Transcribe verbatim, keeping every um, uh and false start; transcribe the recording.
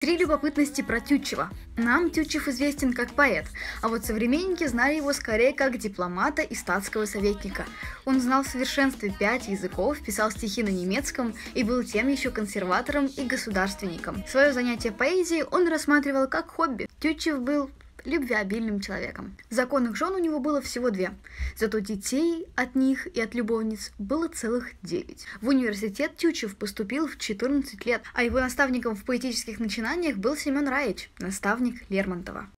Три любопытности про Тютчева. Нам Тютчев известен как поэт, а вот современники знали его скорее как дипломата и статского советника. Он знал в совершенстве пять языков, писал стихи на немецком и был тем еще консерватором и государственником. Свое занятие поэзией он рассматривал как хобби. Тютчев был любвеобильным человеком. Законных жен у него было всего две, зато детей от них и от любовниц было целых девять. В университет Тютчев поступил в четырнадцать лет, а его наставником в поэтических начинаниях был Семен Раич, наставник Лермонтова.